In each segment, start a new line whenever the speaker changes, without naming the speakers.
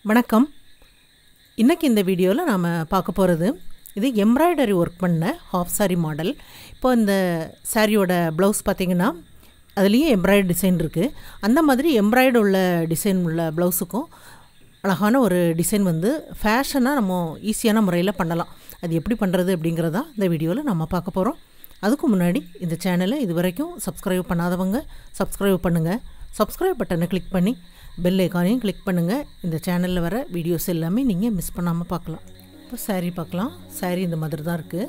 வணக்கம். இன்னைக்கு இந்த வீடியோவில் நாம் பார்க்க போகிறது இது எம்ப்ராய்டரி ஒர்க் பண்ண ஹாஃப் சாரி மாடல். இப்போ இந்த சாரியோட ப்ளவுஸ் பார்த்திங்கன்னா அதுலேயும் எம்ப்ராய்டரி டிசைன் இருக்குது. அந்த மாதிரி எம்ப்ராய்டு உள்ள டிசைன் உள்ள ப்ளவுஸுக்கும் அழகான ஒரு டிசைன் ஃபேஷனாக நம்ம ஈஸியான முறையில் பண்ணலாம். அது எப்படி பண்ணுறது அப்படிங்கிறதான் இந்த வீடியோவில் நம்ம பார்க்க போகிறோம். அதுக்கு முன்னாடி இந்த சேனலை இது வரைக்கும் சப்ஸ்கிரைப் பண்ணாதவங்க சப்ஸ்கிரைப் பண்ணுங்கள். சப்ஸ்கிரைப் பட்டனை கிளிக் பண்ணி பெல் ஐக்கானையும் கிளிக் பண்ணுங்கள். இந்த சேனலில் வர வீடியோஸ் எல்லாமே நீங்கள் மிஸ் பண்ணாமல் பார்க்கலாம். இப்போ சாரீ பார்க்கலாம். சாரீ இந்த மாதிரி தான் இருக்குது.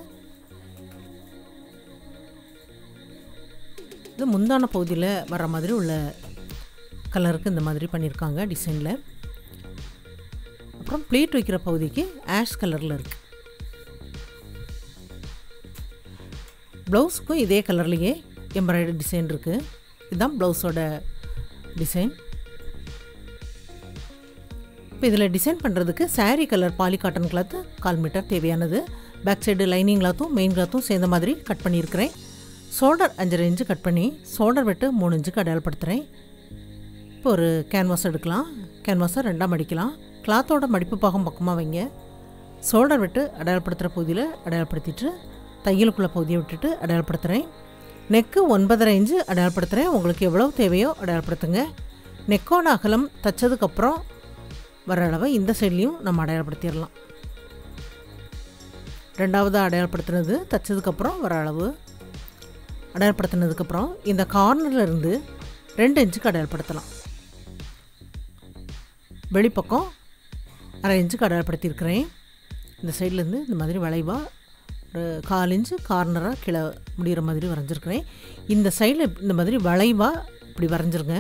இது முந்தான பகுதியில் வர மாதிரி உள்ள கலருக்கு இந்த மாதிரி பண்ணியிருக்காங்க டிசைனில். அப்புறம் ப்ளீட் வைக்கிற பகுதிக்கு ஆஷ் கலரில் இருக்குது. ப்ளவுஸுக்கும் இதே கலர்லேயே எம்ப்ராய்டரி டிசைன் இருக்குது. இதுதான் ப்ளவுஸோட டிசைன். இப்போ இதில் டிசைன் பண்ணுறதுக்கு sari colour poly cotton cloth 1/4 metre தேவையானது. பேக் சைடு லைனிங் கிளாத்தும் மெயின் கிளாத்தும் சேர்ந்த மாதிரி கட் பண்ணியிருக்கிறேன். ஷோல்டர் 5.5 இன்ச்சு கட் பண்ணி ஷோல்டர் வெட்டு 3 இன்ச்சுக்கு அடையாளப்படுத்துகிறேன். இப்போ ஒரு கேன்வாஸ் எடுக்கலாம். கேன்வாஸை 2ஆக மடிக்கலாம். கிளாத்தோட மடிப்பு பாகம் பக்கமாக வைங்க. ஷோல்டர் வெட்டு அடையாளப்படுத்துகிற பகுதியில் அடையாளப்படுத்திட்டு தையலுக்குள்ள பகுதியை விட்டுட்டு அடையாளப்படுத்துகிறேன். Neck 9.5 inch அடையாளப்படுத்துகிறேன். உங்களுக்கு எவ்வளோ தேவையோ அடையாளப்படுத்துங்க. நெக்கோட அகலம் தைச்சதுக்கப்புறம் வர அளவை இந்த சைட்லேயும் நம்ம அடையாளப்படுத்திடலாம். ரெண்டாவது அடையாளப்படுத்துனது தைச்சதுக்கப்புறம் வர அளவு அடையாளப்படுத்தினதுக்கப்புறம் இந்த கார்னர்லேருந்து 2 இன்ச்சுக்கு அடையாளப்படுத்தலாம். வெளிப்பக்கம் 1/2 இன்ச்சுக்கு அடையாளப்படுத்தியிருக்கிறேன். இந்த சைட்லேருந்து இந்த மாதிரி வளைவாக ஒரு 1/4 இன்ச்சு கார்னராக கீழே முடிகிற மாதிரி வரைஞ்சிருக்கிறேன். இந்த சைடில் இந்த மாதிரி வளைவாக இப்படி வரைஞ்சிருங்க.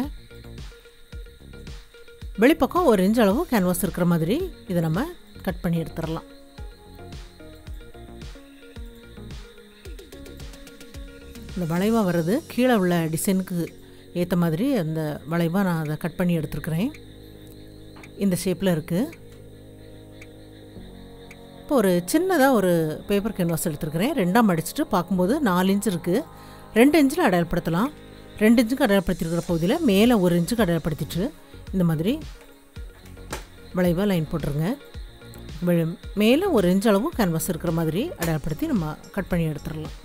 வெளிப்பக்கம் 1 இன்ச் அளவு கேன்வாஸ் இருக்கிற மாதிரி இதை நம்ம கட் பண்ணி எடுத்துடலாம். இந்த வளைவாக வர்றது கீழே உள்ள டிசைனுக்கு ஏற்ற மாதிரி அந்த வளைவாக நான் அதை கட் பண்ணி எடுத்துருக்கிறேன். இந்த ஷேப்பில் இருக்குது. இப்போ ஒரு சின்னதாக ஒரு பேப்பர் கேன்வாஸ் எடுத்துருக்கிறேன். 2ஆக மடிச்சுட்டு பார்க்கும்போது 4 இன்ச் இருக்குது. 2 இன்ச்சில் அடையாளப்படுத்தலாம். 2 இன்ச்சுக்கு அடையாளப்படுத்திருக்கிற பகுதியில் மேலே 1 இன்ச்சுக்கு அடையாளப்படுத்திட்டு இந்த மாதிரி வளைவாக லைன் போட்டுருங்க. மேலே 1 இன்ச் அளவு கேன்வாஸ் இருக்கிற மாதிரி அடையாளப்படுத்தி நம்ம கட் பண்ணி எடுத்துடலாம்.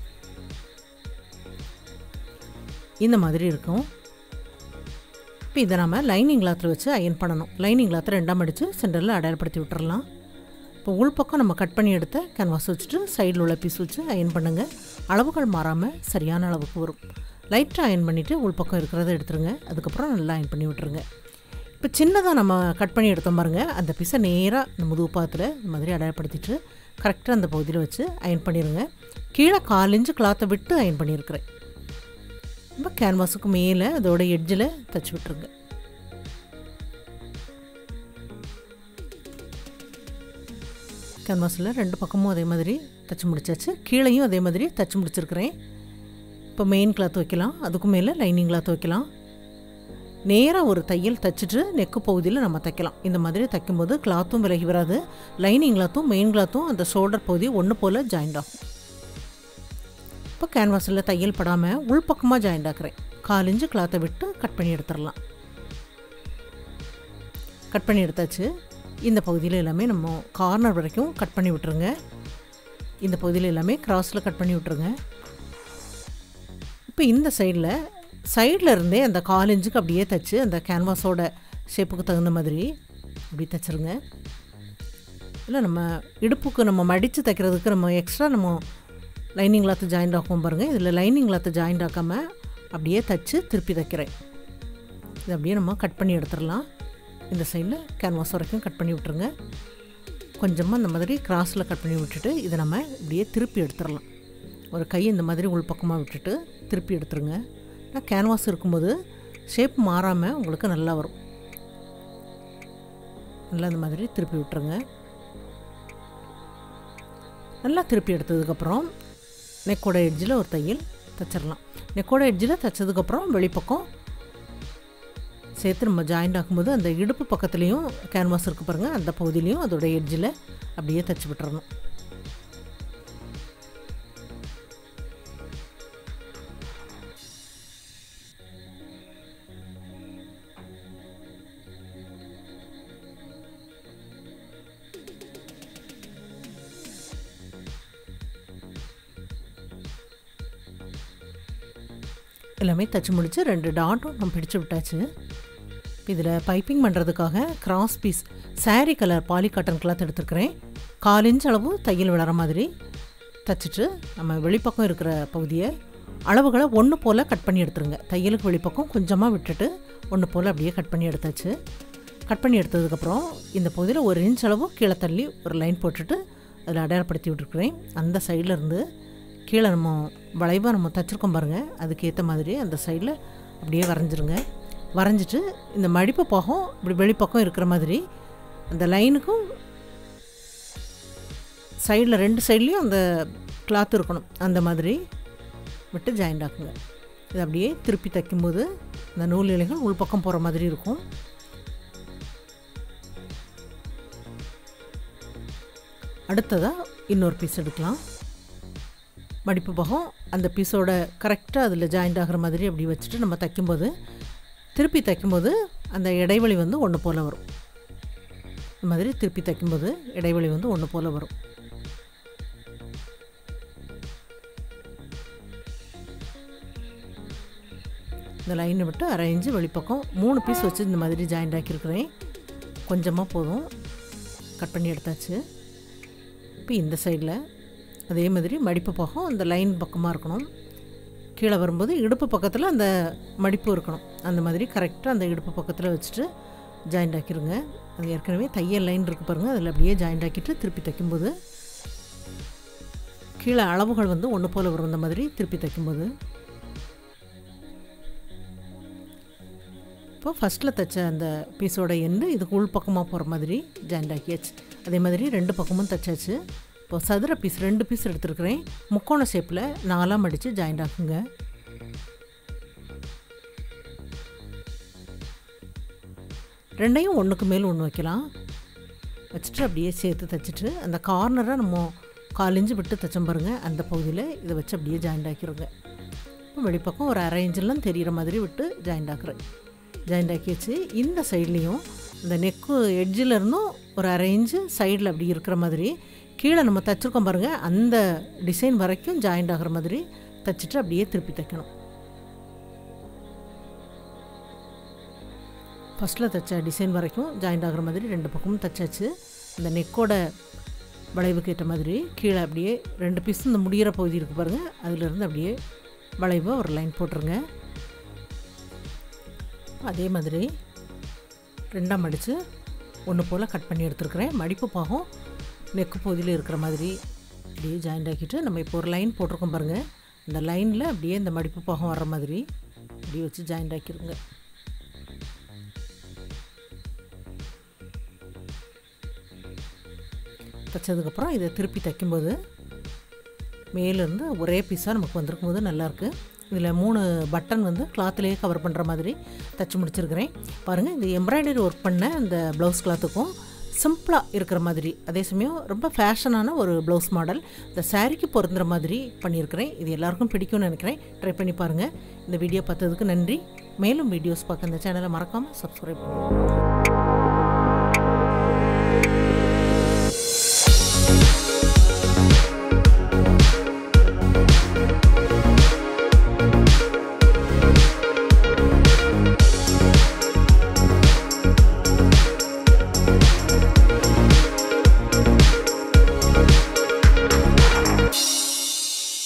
இந்த மாதிரி இருக்கும். இப்போ இதை நம்ம லைனிங் கிளாத்தில் வச்சு அயன் பண்ணணும். லைனிங் கிளாத்தை 2ஆக மடித்து சென்டரில் அடையாளப்படுத்தி விட்டுறலாம். இப்போ உள்பக்கம் நம்ம கட் பண்ணி எடுத்த கேன்வாஸ் வச்சுட்டு சைடில் உள்ள பீஸ் வச்சு அயன் பண்ணுங்கள். அளவுகள் மாறாமல் சரியான அளவுக்கு வரும். லைட்டாக அயன் பண்ணிவிட்டு உள்பக்கம் இருக்கிறத எடுத்துருங்க. அதுக்கப்புறம் நல்லா அயன் பண்ணி விட்டுருங்க. இப்போ சின்னதாக நம்ம கட் பண்ணி எடுத்தோம் பாருங்கள், அந்த பீஸை நேராக இந்த முதுகு பாகத்தில் இந்த மாதிரி அடையாளப்படுத்திட்டு கரெக்டாக அந்த பகுதியில் வச்சு அயன் பண்ணிடுங்க. கீழே 1/4 இன்ச்சு கிளாத்தை விட்டு அயன் பண்ணியிருக்கிறேன். இப்போ கேன்வாஸுக்கு மேலே அதோட எட்ஜில் தைச்சி விட்டுருங்க. கேன்வாஸில் 2 பக்கமும் அதே மாதிரி தைச்சி முடிச்சாச்சு. கீழேயும் அதே மாதிரி தைச்சி முடிச்சிருக்கிறேன். இப்போ மெயின் கிளாத் வைக்கலாம். அதுக்கு மேலே லைனிங் கிளாத் வைக்கலாம். நேராக ஒரு தையல் தைச்சிட்டு நெக்கு பகுதியில் நம்ம தைக்கலாம். இந்த மாதிரி தைக்கும்போது கிளாத்தும் விலகி வராது. லைனிங் கிளாத்தும் மெயின் கிளாத்தும் அந்த ஷோல்டர் பகுதி ஒன்று போல் ஜாயிண்ட் ஆகும். இப்போ கேன்வாஸில் தையல் படாமல் உள்பக்கமாக ஜாயிண்ட் ஆக்குறேன். 1/4 இன்ச்சு கிளாத்தை விட்டு கட் பண்ணி எடுத்துடலாம். கட் பண்ணி எடுத்தாச்சு. இந்த பகுதியில் எல்லாமே நம்ம கார்னர் வரைக்கும் கட் பண்ணி விட்டுருங்க. இந்த பகுதியில் எல்லாமே கிராஸில் கட் பண்ணி விட்டுருங்க. இப்போ இந்த சைடில் இருந்தே அந்த 1/4 இன்ச்சுக்கு அப்படியே தைச்சி அந்த கேன்வாஸோட ஷேப்புக்கு தகுந்த மாதிரி அப்படி தைச்சிருங்க. இல்லை நம்ம இடுப்புக்கு நம்ம மடித்து தைக்கிறதுக்கு நம்ம எக்ஸ்ட்ரா நம்ம லைனிங் கிளாத்து ஜாயிண்ட் ஆக்கும் பாருங்கள். இதில் லைனிங் கிளாத்தை ஜாயிண்ட் ஆக்காமல் அப்படியே தைச்சி திருப்பி தைக்கிறேன். இது அப்படியே நம்ம கட் பண்ணி எடுத்துடலாம். இந்த சைடில் கேன்வாஸ் வரைக்கும் கட் பண்ணி விட்டுருங்க. கொஞ்சமாக இந்த மாதிரி கிராஸில் கட் பண்ணி விட்டுட்டு இதை நம்ம இப்படியே திருப்பி எடுத்துடலாம். ஒரு கை இந்த மாதிரி உள்பக்கமாக விட்டுட்டு திருப்பி எடுத்துருங்க. ஆனால் கேன்வாஸ் இருக்கும்போது ஷேப் மாறாமல் உங்களுக்கு நல்லா வரும். நல்லா இந்த மாதிரி திருப்பி விட்டுருங்க. நல்லா திருப்பி எடுத்ததுக்கப்புறம் நெக்கோட எட்ஜில் ஒரு தையல் தைச்சிடலாம். நெக்கோட எட்ஜில் தைச்சதுக்கப்புறம் வெளிப்பக்கம் சேர்த்து நம்ம ஜாயிண்ட் ஆக்கும்போது அந்த இடுப்பு பக்கத்துலேயும் கேன்வாஸ் இருக்குது பாருங்கள், அந்த பகுதியிலையும் அதோட எட்ஜில் அப்படியே தைச்சி விட்டுறணும். எல்லாமே தச்சு முடித்து 2 டாட்டும் நம்ம பிடிச்சு விட்டாச்சு. இதில் பைப்பிங் பண்ணுறதுக்காக cross piece sari colour poly cotton cloth எடுத்துருக்கிறேன். 1/4 இன்ச் அளவு தையல் விழற மாதிரி தைச்சிட்டு நம்ம வெளிப்பக்கம் இருக்கிற பகுதியை அளவுகளை ஒன்று போல் கட் பண்ணி எடுத்துருங்க. தையலுக்கு வெளிப்பக்கம் கொஞ்சமாக விட்டுட்டு ஒன்று போல் அப்படியே கட் பண்ணி எடுத்தாச்சு. கட் பண்ணி எடுத்ததுக்கப்புறம் இந்த பகுதியில் 1 இன்ச் அளவு கீழே தள்ளி ஒரு லைன் போட்டுட்டு அதில் அடையாளப்படுத்தி விட்டுருக்குறேன். அந்த சைடில் இருந்து கீழே நம்ம வளைவாக நம்ம தைச்சிருக்கோம் பாருங்கள், அதுக்கேற்ற மாதிரி அந்த சைடில் அப்படியே வரைஞ்சிருங்க. வரைஞ்சிட்டு இந்த மடிப்பு பாகம் இப்படி வெளிப்பக்கம் இருக்கிற மாதிரி அந்த லைனுக்கும் சைடில் 2 சைட்லேயும் அந்த கிளாத் இருக்கணும். அந்த மாதிரி விட்டு ஜாயிண்ட் ஆக்குங்க. இது அப்படியே திருப்பி தைக்கும்போது இந்த நூல் இலைகள் உள்பக்கம் போகிற மாதிரி இருக்கும். அடுத்ததாக இன்னொரு பீஸ் எடுக்கலாம். மடிப்பு பாகம் அந்த பீஸோட கரெக்டாக அதில் ஜாயிண்ட் ஆகிற மாதிரி அப்படி வச்சுட்டு நம்ம தைக்கும்போது திருப்பி தைக்கும்போது அந்த இடைவெளி வந்து ஒன்று போல் வரும். இந்த மாதிரி திருப்பி தைக்கும்போது இடைவெளி வந்து ஒன்று போல் வரும். இந்த லைனை விட்டு 1/2 இன்ச்சு வெளிப்பக்கம் 3 பீஸ் வச்சு இந்த மாதிரி ஜாயிண்ட் ஆக்கியிருக்கிறேன். கொஞ்சமாக போதும், கட் பண்ணி எடுத்தாச்சு. இப்போ இந்த சைடில் அதே மாதிரி மடிப்பு பாகம் அந்த லைன் பக்கமாக இருக்கணும். கீழே வரும்போது இடுப்பு பக்கத்தில் அந்த மடிப்பு இருக்கணும். அந்த மாதிரி கரெக்டாக அந்த இடுப்பு பக்கத்தில் வச்சுட்டு ஜாயிண்ட் ஆக்கிடுங்க. அது ஏற்கனவே தையல் லைன் இருக்குது பாருங்கள், அதில் அப்படியே ஜாயிண்ட் ஆக்கிட்டு திருப்பி தைக்கும்போது கீழே அளவுகள் வந்து ஒன்று போல் வரும். அந்த மாதிரி திருப்பி தைக்கும்போது இப்போ ஃபஸ்ட்டில் தைச்ச அந்த பீஸோட எண்டு இதுக்கு உள் பக்கமாக போகிற மாதிரி ஜாயிண்ட் ஆக்கியாச்சு. அதே மாதிரி 2 பக்கமும் தைச்சாச்சு. இப்போ சதுர பீஸ் 2 பீஸ் எடுத்துருக்கிறேன். முக்கோண ஷேப்பில் 4ஆக மடித்து ஜாயிண்ட் ஆக்குங்க. ரெண்டையும் ஒன்றுக்கு மேல் ஒன்று வைக்கலாம். வச்சுட்டு அப்படியே சேர்த்து தைச்சிட்டு அந்த கார்னரை நம்ம 1/4 இன்ச்சு விட்டு தைச்சோம் பாருங்கள், அந்த பகுதியில் இதை வச்சு அப்படியே ஜாயிண்ட் ஆக்கிடுங்க. இப்போ வெளிப்பக்கம் ஒரு 1/2 இன்ச்செல்லாம் தெரிகிற மாதிரி விட்டு ஜாயிண்ட் ஆக்குறேன். ஜாயிண்ட் ஆக்கியாச்சு. இந்த சைட்லேயும் இந்த நெக்கு எட்ஜில் இருந்தும் ஒரு 1/2 இன்ச்சு சைடில் அப்படி இருக்கிற மாதிரி கீழே நம்ம தைச்சிருக்கோம் பாருங்கள், அந்த டிசைன் வரைக்கும் ஜாயிண்ட் ஆகிற மாதிரி தைச்சிட்டு அப்படியே திருப்பி தைக்கணும். ஃபஸ்ட்டில் தைச்ச டிசைன் வரைக்கும் ஜாயிண்ட் ஆகிற மாதிரி 2 பக்கமும் தைச்சாச்சு. இந்த நெக்கோட வளைவுக்கு ஏற்ற மாதிரி கீழே அப்படியே 2 பீஸ் இந்த முடிகிற பகுதி இருக்குது பாருங்கள், அதிலிருந்து அப்படியே வளைவாக ஒரு லைன் போட்டுருங்க. அதே மாதிரி 2ஆக மடித்து ஒன்று போல் கட் பண்ணி எடுத்துருக்கிறேன். மடிப்பு பாகம் நெக்கு பகுதியில் இருக்கிற மாதிரி அப்படியே ஜாயிண்ட் ஆக்கிட்டு நம்ம இப்போ ஒரு லைன் போட்டிருக்கோம் பாருங்கள், அந்த லைனில் அப்படியே இந்த மடிப்பு பாகம் வர்ற மாதிரி அப்படியே வச்சு ஜாயிண்ட் ஆக்கிடுங்க. தைச்சதுக்கப்புறம் இதை திருப்பி தைக்கும்போது மேலேருந்து ஒரே பீஸாக நமக்கு வந்திருக்கும் போது நல்லாயிருக்கு. இதில் 3 பட்டன் வந்து கிளாத்துலேயே கவர் பண்ணுற மாதிரி தைச்சி முடிச்சிருக்கிறேன். பாருங்கள், இந்த எம்ப்ராய்டரி ஒர்க் பண்ண அந்த ப்ளவுஸ் கிளாத்துக்கும் சிம்பிளாக இருக்கிற மாதிரி, அதே சமயம் ரொம்ப ஃபேஷனான ஒரு ப்ளவுஸ் மாடல் இந்த சாரீக்கு பொருந்துகிற மாதிரி பண்ணியிருக்கிறேன். இது எல்லாருக்கும் பிடிக்கும்னு நினைக்கிறேன். ட்ரை பண்ணி பாருங்கள். இந்த வீடியோ பார்த்ததுக்கு நன்றி. மேலும் வீடியோஸ் பார்க்க இந்த சேனலை மறக்காமல் சப்ஸ்கிரைப் பண்ணுங்கள்.